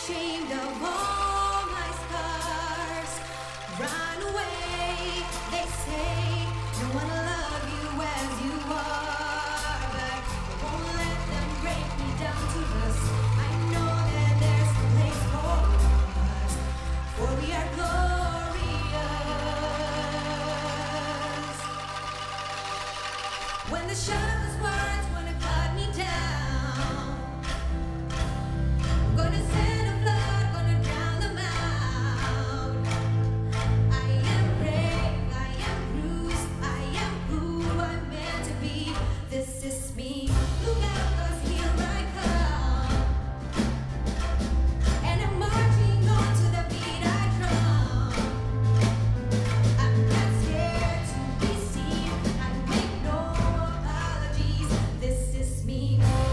ashamed of all my scars. Run away, they say, no one will love you as you are. But I won't let them break me down to dust. I know that there's a place for us, for we are glorious. When the sharpest words wanna cut me down, I'm gonna send a flood, gonna drown them out. I am brave, I am bruised, I am who I'm meant to be. This is me. Look out, 'cause here I come, and I'm marching on to the beat I drum. I'm not scared to be seen. I make no apologies. This is me.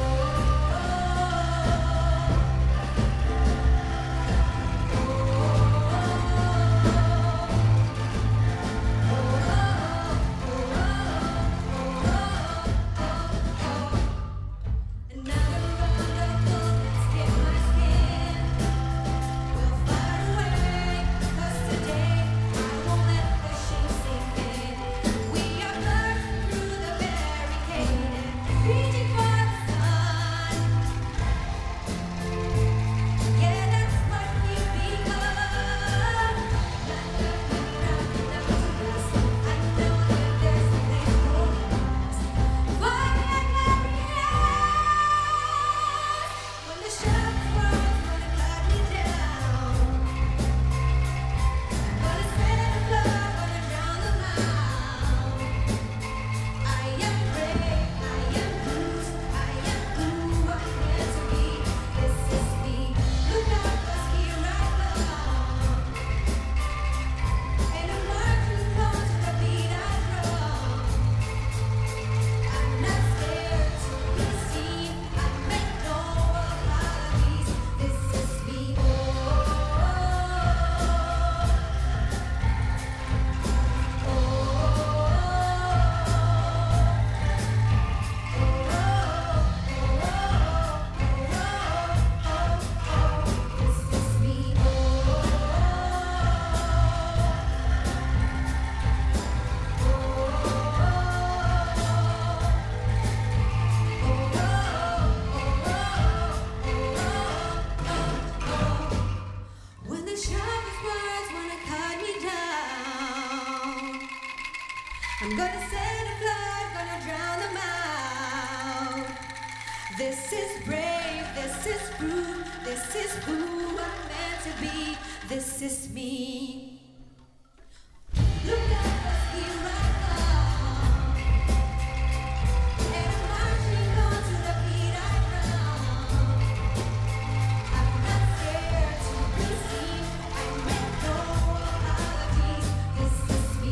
Another round of bullets hit my skin. Will fire away, 'cause today I won't let the shame sink in. We are burning through the barricade and reaching for the sun. Yeah, that's what we've become. Not looking round enough to us. I know that there's a place for us, for we are glorious. When the sharpest words wanna cut me down, I'm gonna send a flood, gonna drown them out. I am brave, I am bruised, I am who I'm meant to be. This is me. Look out, 'cause here I come, and I'm marching on to the beat I drum. I'm not scared to be seen. I make no apologies. This is me. This is me. When the sharpest words wanna cut me down, I'm gonna send a flood, gonna drown them out. This is brave, this is rude, this is who I'm meant to be. This is me. Look out, 'cause here I come, and I'm marching on to the beat I drum. I'm not scared to be seen. I make no apologies. This is me.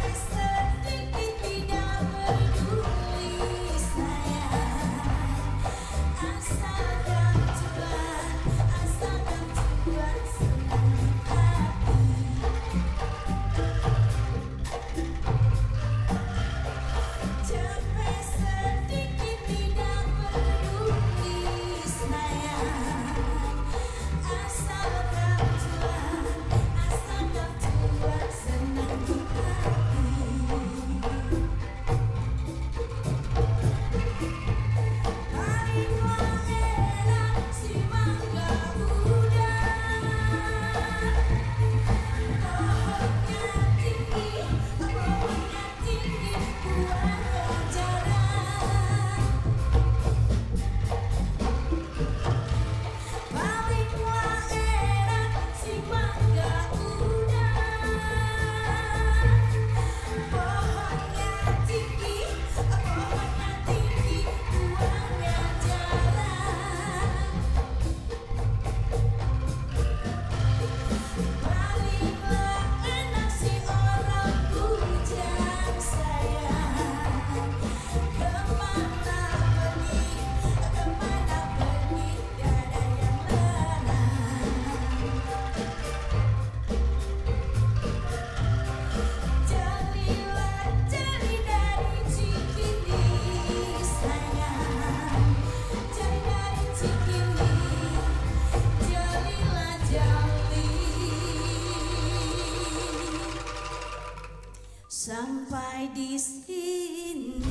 Sampai di sini.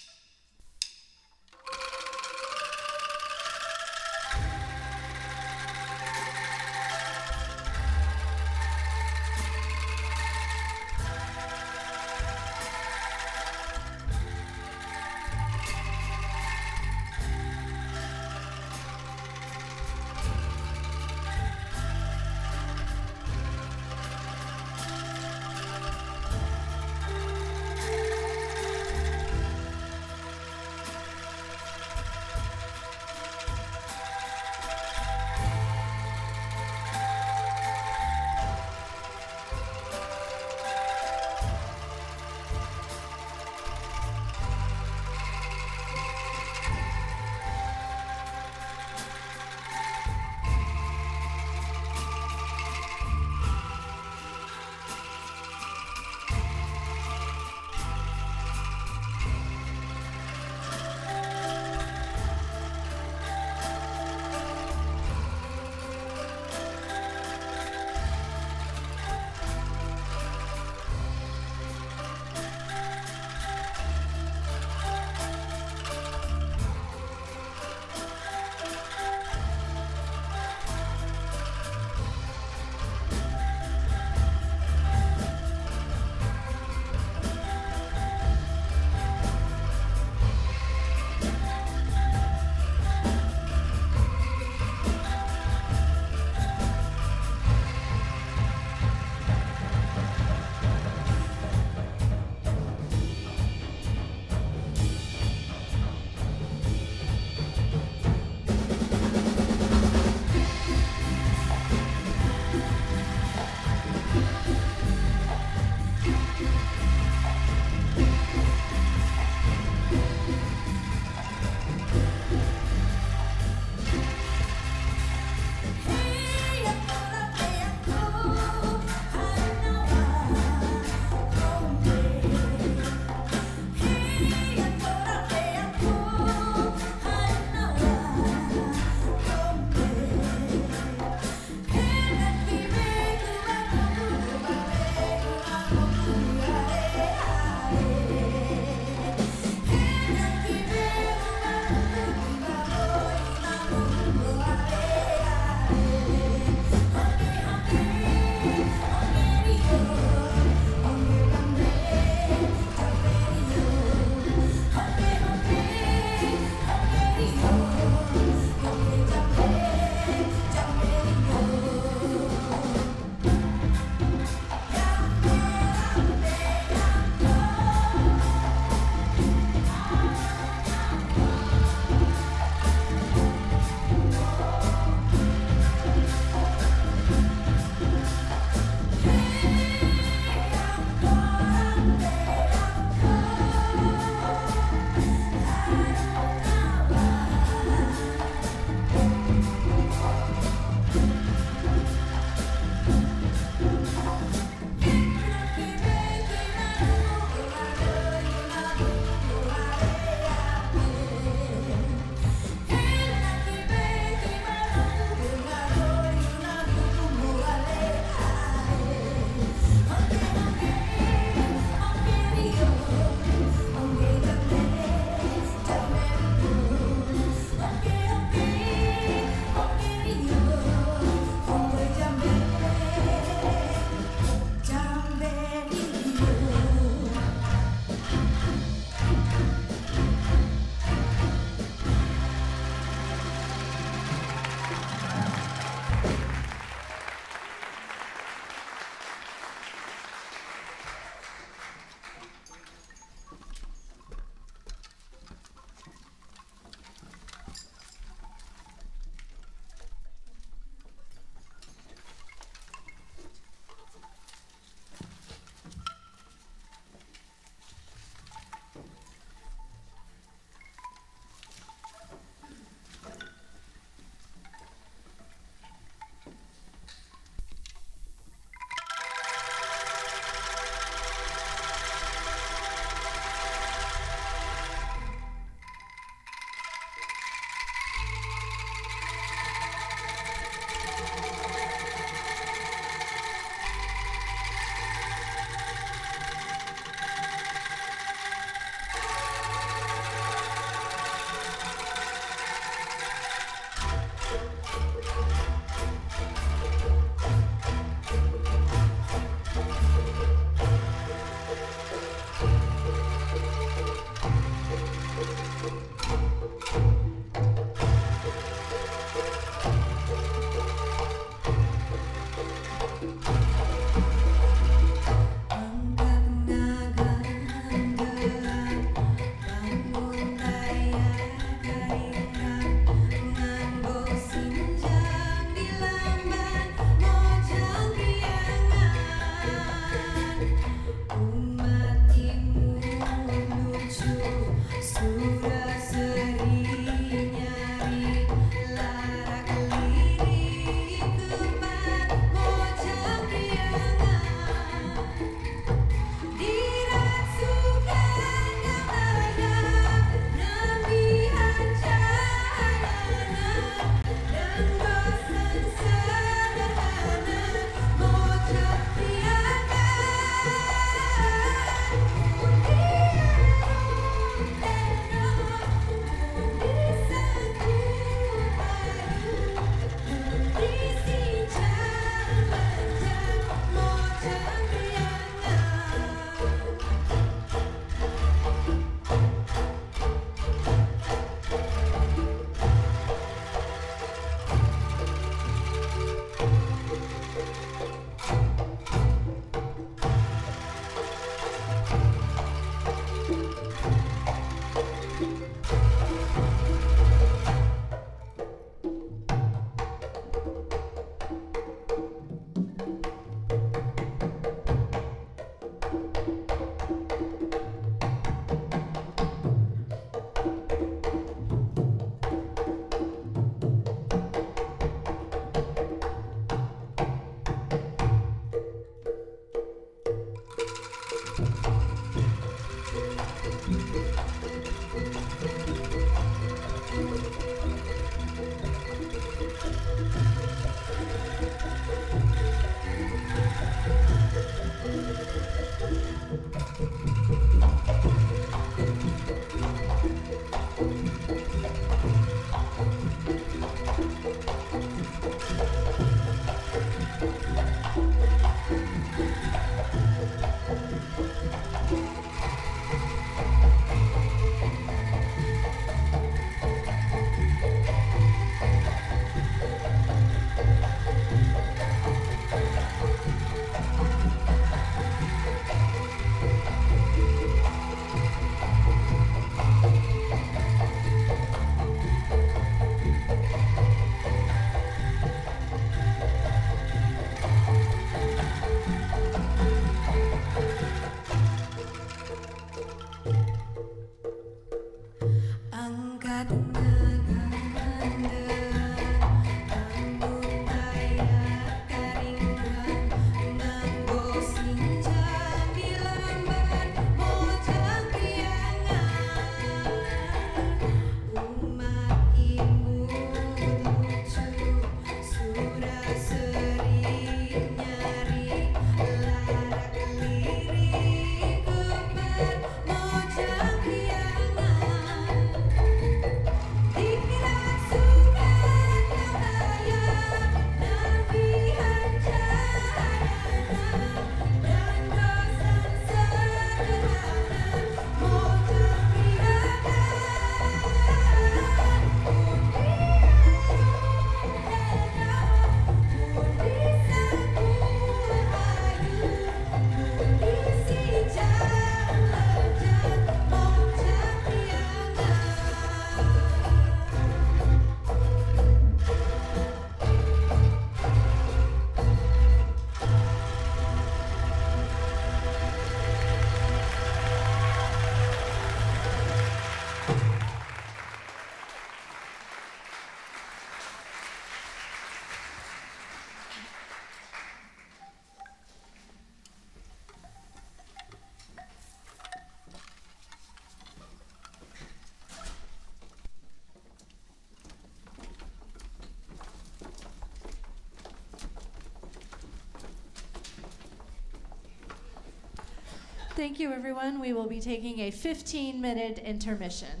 Thank you, everyone. We will be taking a 15-minute intermission.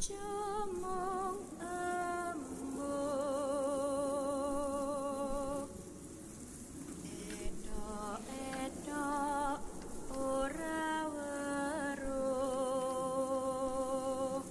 Jomong embuk edok ora weruh.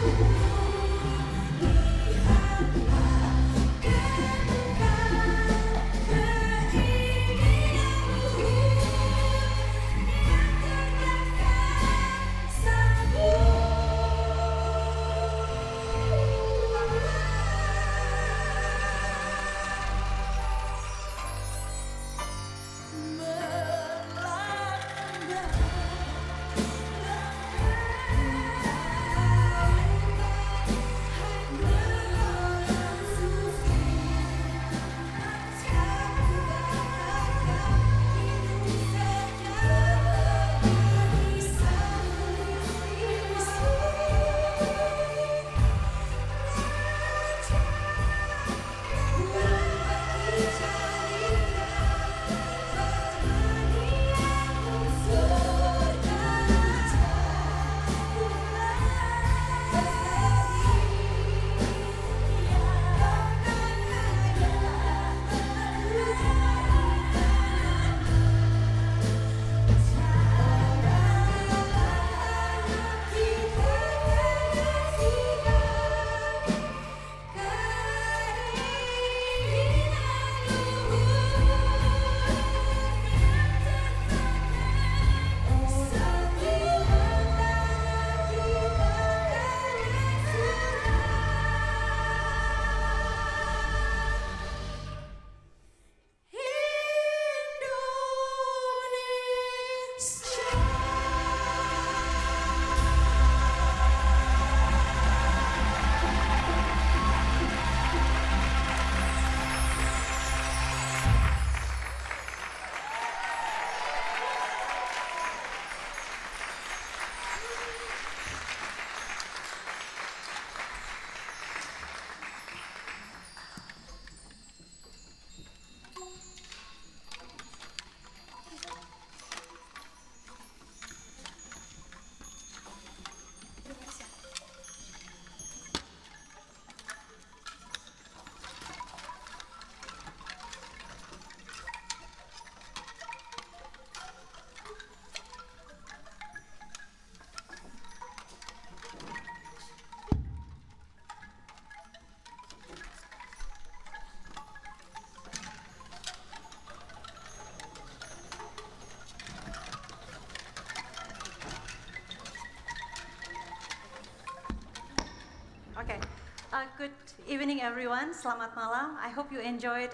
Okay. Good evening, everyone. Selamat malam. I hope you enjoyed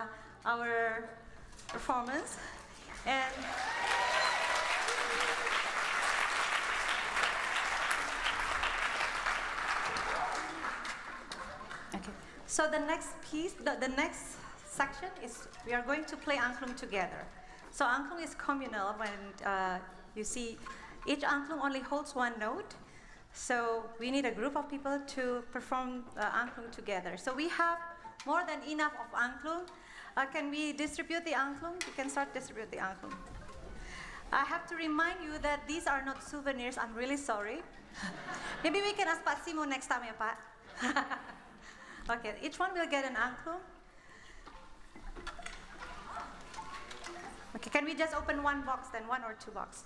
our performance. And okay. So the next piece, the next section is we are going to play angklung together. So angklung is communal. When you see each angklung only holds one note. So we need a group of people to perform angklung together. So we have more than enough of angklung. Can we distribute the angklung? We can start distribute the angklung. I have to remind you that these are not souvenirs. I'm really sorry. Maybe we can ask Pak Simo next time, ya Pak. Okay, each one will get an angklung. Okay, can we just open one box then, one or two boxes?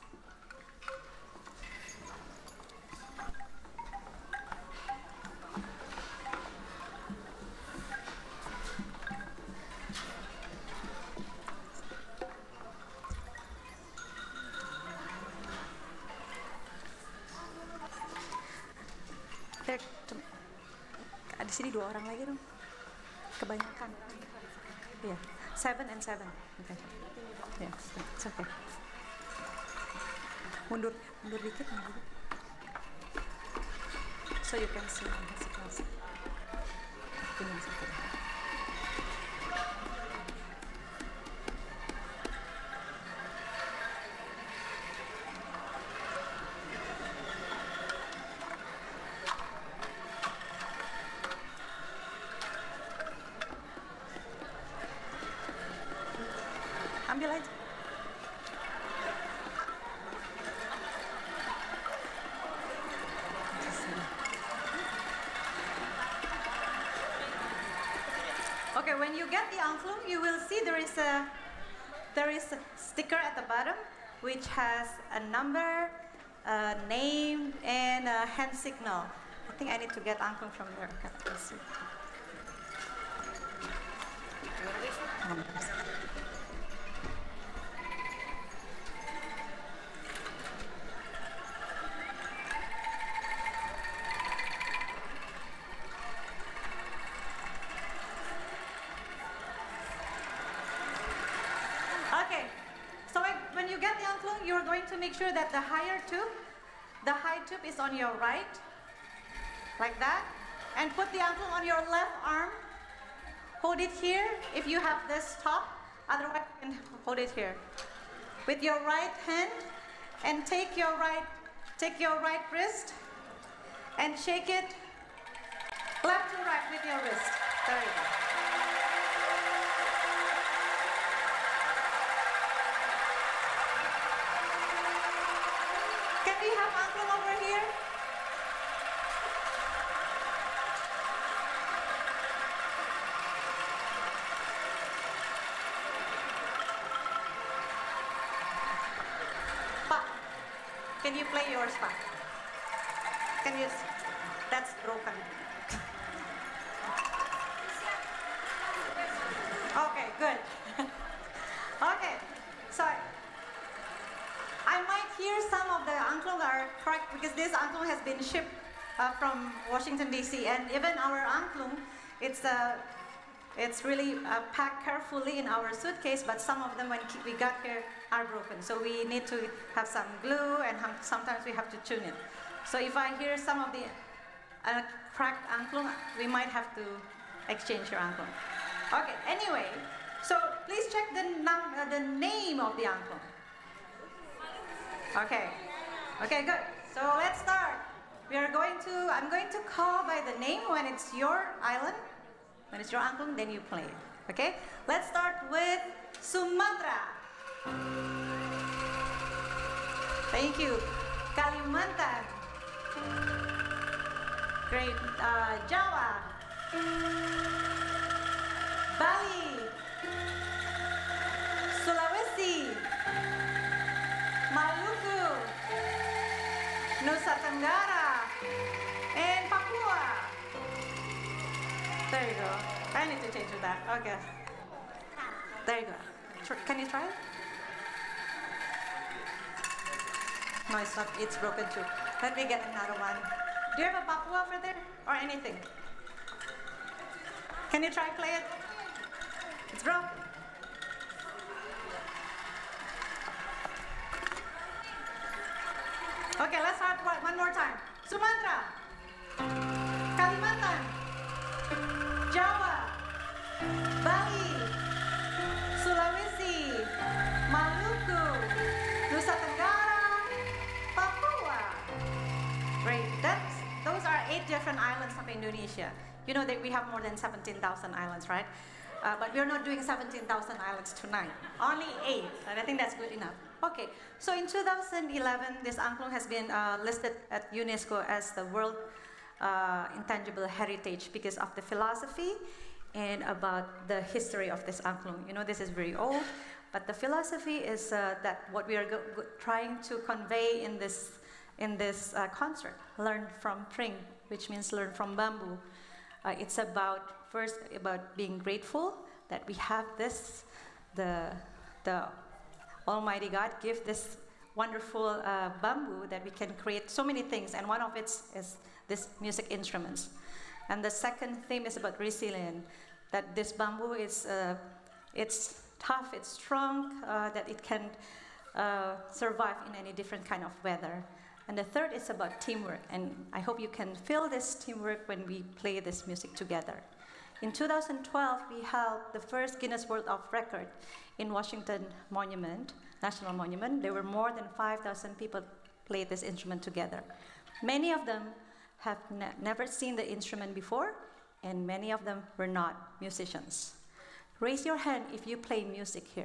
Di sini 2 orang lagi dong. Kebanyakan. Iya, 7 and 7. Okay. Yeah, it's okay. Mundur dikit. So you can see the sequence. Ambil aja. Okay, when you get the angklung, you will see there is a sticker at the bottom which has a number, a name, and a hand signal. I think I need to get angklung from there. Okay, let's see. Okay, so when you get the angklung, you're going to make sure that the high tube is on your right, like that, and put the angklung on your left arm. Hold it here if you have this top, otherwise you can hold it here. With your right hand, and take your right wrist, and shake it left to right with your wrist. There you go. Can we have angklung over here? Pa, can you play yours, Pa? Can you? That's broken. Okay, good. Okay, so I might hear some of the angklung are correct because this angklung has been shipped from Washington D.C. and even our angklung, it's really packed carefully in our suitcase. But some of them, when we got here, are broken. So we need to have some glue, and sometimes we have to tune it. So if I hear some of the cracked angklung, we might have to exchange your angklung. Okay. Anyway, so please check the name of the angklung. Okay. Okay, good. So let's start. I'm going to call by the name when it's your island. When it's your angklung, then you play. Okay? Let's start with Sumatra. Thank you. Kalimantan. Great. Jawa. Bali. Sulawesi. Maluku, Nusa Tenggara, and Papua. There you go. I need to change with that. Okay. There you go. Can you try it? No, it's not. It's broken too. Let me get another one. Do you have a Papua over there? Or anything? Can you try play it? It's broken. Okay, let's start one more time. Sumatra, Kalimantan, Jawa, Bali, Sulawesi, Maluku, Nusa Tenggara, Papua. Great. Those are 8 different islands of Indonesia. You know that we have more than 17,000 islands, right? But we're not doing 17,000 islands tonight. Only 8, and I think that's good enough. Okay, so in 2011, this angklung has been listed at UNESCO as the World Intangible Heritage because of the philosophy and about the history of this angklung. You know, this is very old, but the philosophy is that what we are trying to convey in this concert, learn from Pring, which means learn from bamboo. It's first about being grateful that we have this, the Almighty God give this wonderful bamboo that we can create so many things, and one of it is this music instruments. And the second theme is about resilience, that this bamboo is it's tough, it's strong, that it can survive in any different kind of weather. And the third is about teamwork, and I hope you can feel this teamwork when we play this music together. In 2012, we held the first Guinness World of Record in Washington Monument, National Monument. There were more than 5,000 people played this instrument together. Many of them have never seen the instrument before, and many of them were not musicians. Raise your hand if you play music here.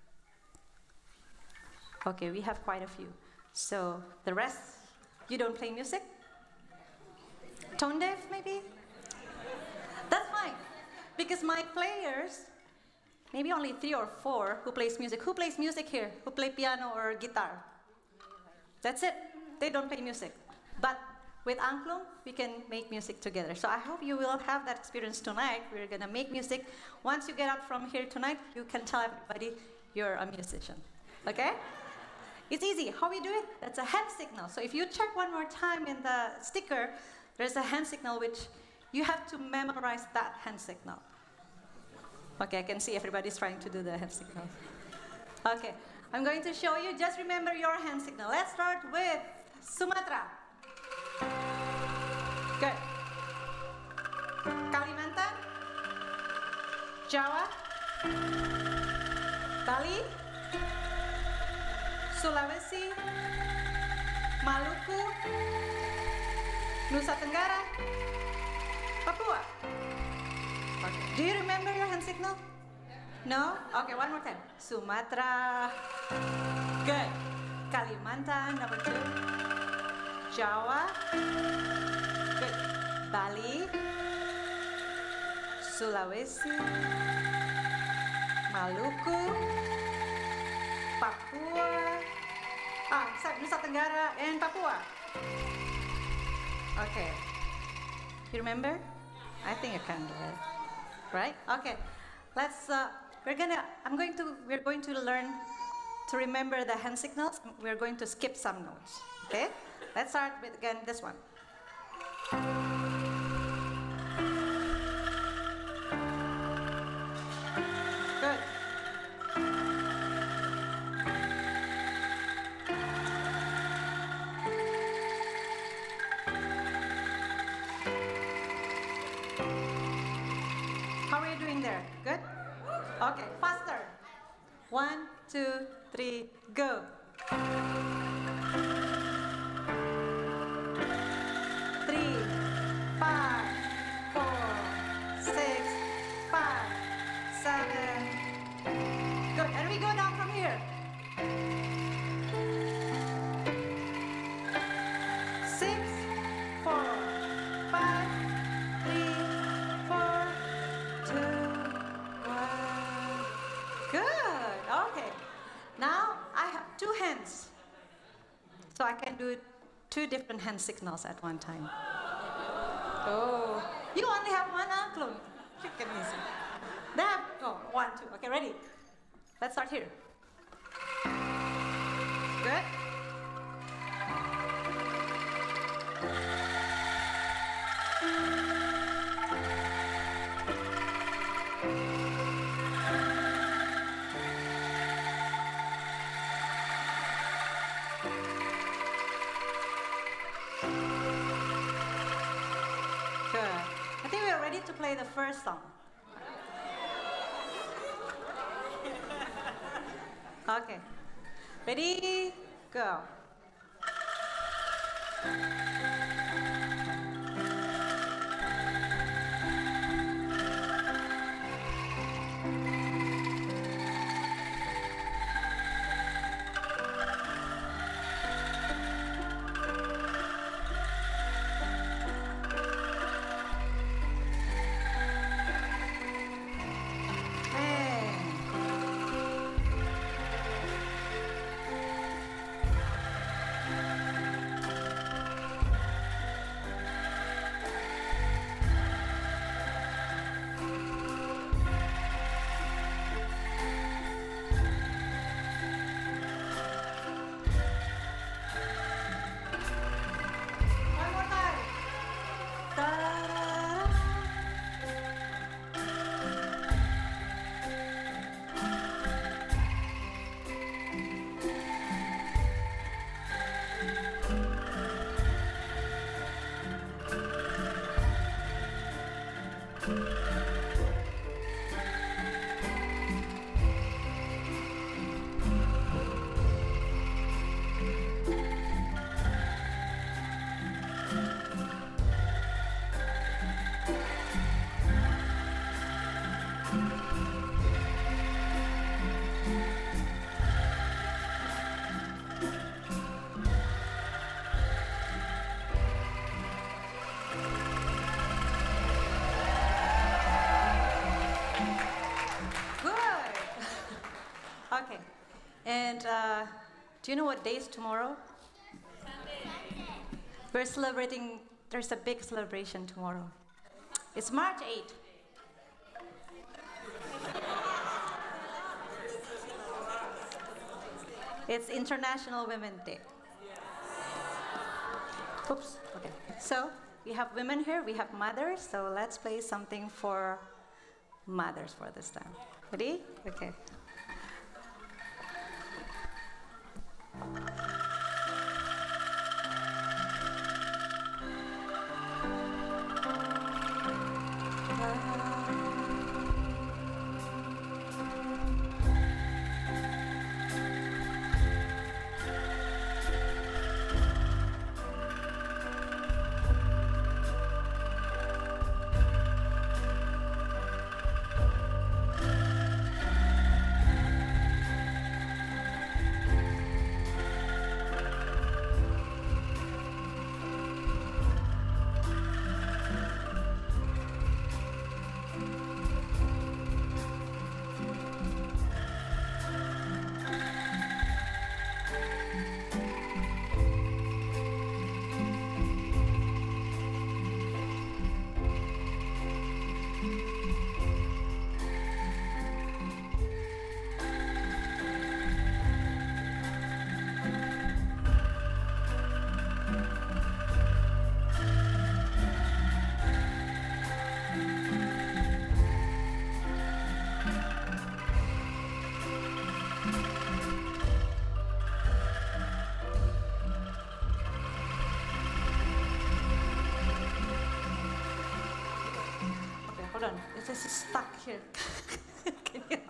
Okay, we have quite a few. So the rest, you don't play music? Tone deaf, maybe? That's fine, because my players, maybe only 3 or 4 who plays music. Who plays music here? Who play piano or guitar? That's it. They don't play music. But with angklung, we can make music together. So I hope you will have that experience tonight. We're going to make music. Once you get out from here tonight, you can tell everybody you're a musician. Okay? It's easy. How we do it? That's a hand signal. So if you check one more time in the sticker, there's a hand signal which you have to memorize that hand signal. Okay, I can see everybody's trying to do the hand signal. Okay, I'm going to show you. Just remember your hand signal. Let's start with Sumatra. Good. Kalimantan, Jawa, Bali, Sulawesi, Maluku, Nusa Tenggara, Papua. Okay. Do you remember your hand signal? No? Okay, one more time. Sumatra. Good. Kalimantan, number 2. Jawa. Good. Bali. Sulawesi. Maluku. Papua. Nusa Tenggara and Papua. Okay. You remember? I think you can do it. Right? Okay. Let's we're going to learn to remember the hand signals. We're going to skip some notes. Okay? Let's start with again this one. Good. How are you doing there? Good? Okay, faster. 1, 2, 3, go. 3, 5, 4, 6, 5, 7. Good, and we go down from here. 6, 4, 5, 3, 4, 2, 1. Good. Okay. Now I have 2 hands. So I can do 2 different hand signals at one time. Oh. You only have 1 angklung. You can easy. Now, go. 1, 2. Okay, ready? Let's start here. Good. Good. I think we are ready to play the first song. Okay. Ready? Go. One more time. Ta-da-da. Good. Okay. And do you know what day is tomorrow? We're celebrating, there's a big celebration tomorrow. It's March 8th. It's International Women's Day. Oops, okay. So we have women here, we have mothers, so let's play something for mothers for this time. Ready? Okay. Hold on, it's just stuck here. Can you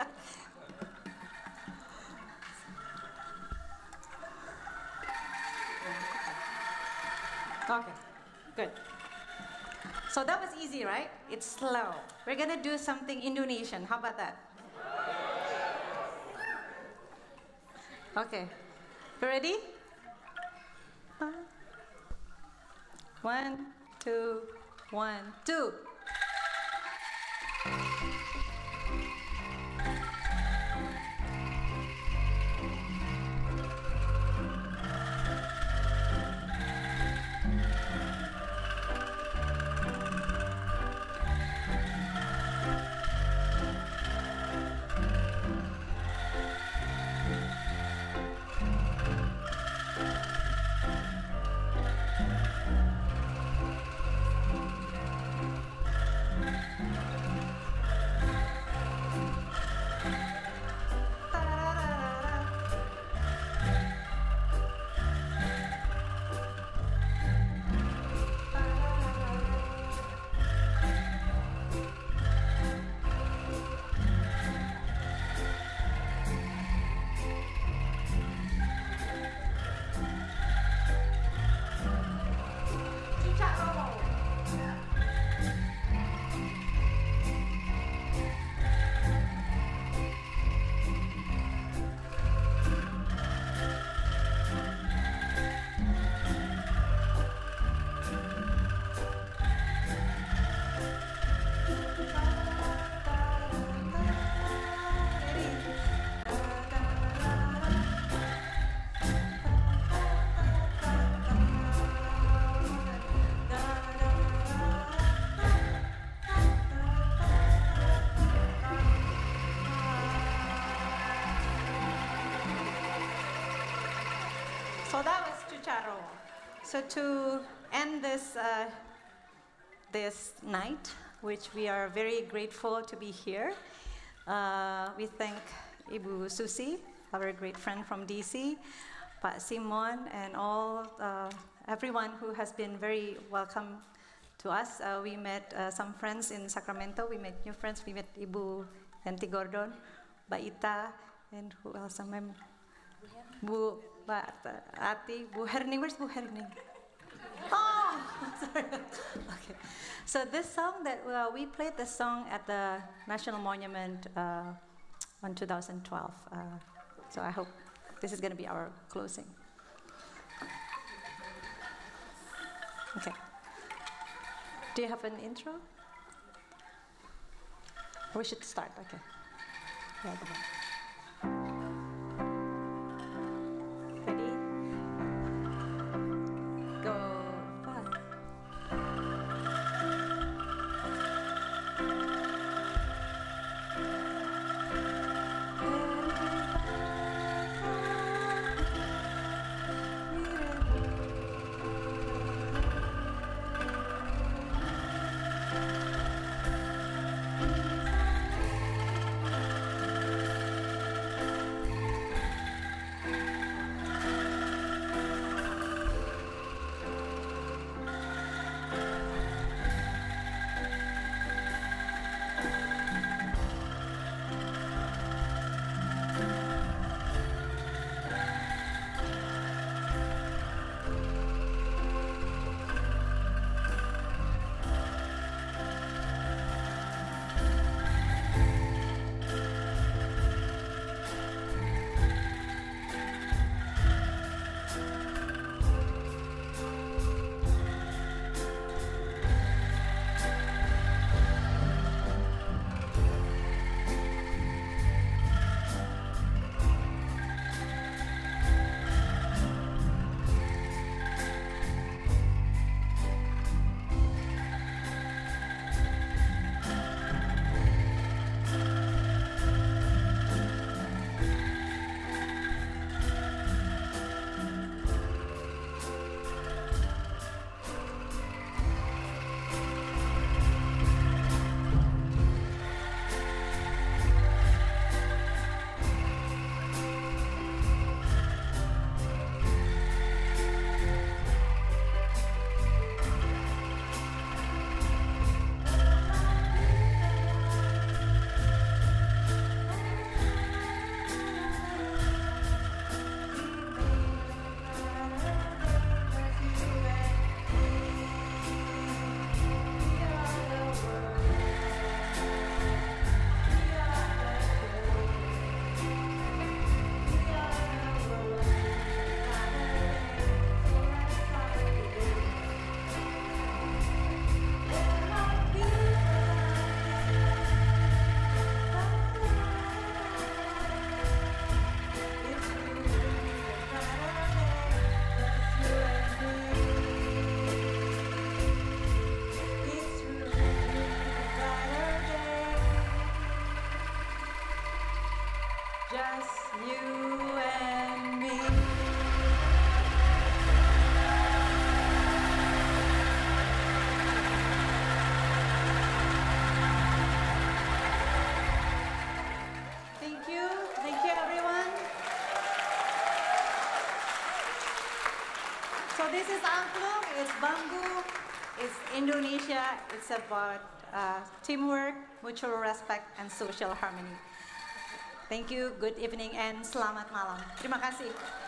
Okay, good. So that was easy, right? It's slow. We're gonna do something Indonesian. How about that? Okay, you ready? 1, 2, 1, 2. So that was Chucharo. So to end this night, which we are very grateful to be here, we thank Ibu Susi, our great friend from DC, Pak Simon, and all everyone who has been very welcome to us. We met some friends in Sacramento. We met new friends. We met Ibu Yanti Gordon, Mbak Ita, and who else? Bu Ati, Bu Herning. Where's Bu Herning? Oh, sorry. Okay. So this song that we played this song at the National Monument on 2012. So I hope this is going to be our closing. Okay. Do you have an intro? We should start. Okay. Yeah, go ahead. Ready? Go. Indonesia, it's about teamwork, mutual respect, and social harmony. Thank you, good evening, and selamat malam. Terima kasih.